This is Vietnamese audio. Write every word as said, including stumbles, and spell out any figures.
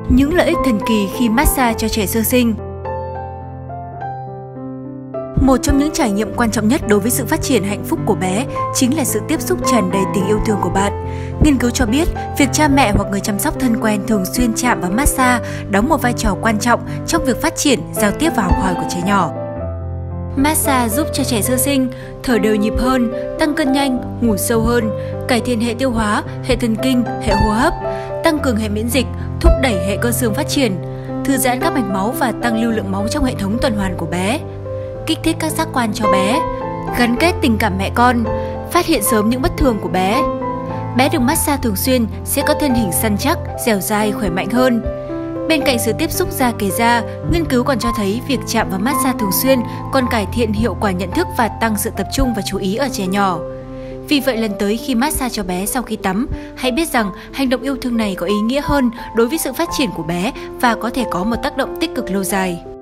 Những lợi ích thần kỳ khi massage cho trẻ sơ sinh. Một trong những trải nghiệm quan trọng nhất đối với sự phát triển hạnh phúc của bé chính là sự tiếp xúc tràn đầy tình yêu thương của bạn. Nghiên cứu cho biết, việc cha mẹ hoặc người chăm sóc thân quen thường xuyên chạm vào massage đóng một vai trò quan trọng trong việc phát triển, giao tiếp và học hỏi của trẻ nhỏ. Massage giúp cho trẻ sơ sinh thở đều nhịp hơn, tăng cân nhanh, ngủ sâu hơn, cải thiện hệ tiêu hóa, hệ thần kinh, hệ hô hấp, tăng cường hệ miễn dịch, thúc đẩy hệ cơ xương phát triển, thư giãn các mạch máu và tăng lưu lượng máu trong hệ thống tuần hoàn của bé, kích thích các giác quan cho bé, gắn kết tình cảm mẹ con, phát hiện sớm những bất thường của bé. Bé được massage thường xuyên sẽ có thân hình săn chắc, dẻo dai, khỏe mạnh hơn. Bên cạnh sự tiếp xúc da kề da, nghiên cứu còn cho thấy việc chạm vào massage thường xuyên còn cải thiện hiệu quả nhận thức và tăng sự tập trung và chú ý ở trẻ nhỏ. Vì vậy lần tới khi massage cho bé sau khi tắm, hãy biết rằng hành động yêu thương này có ý nghĩa hơn đối với sự phát triển của bé và có thể có một tác động tích cực lâu dài.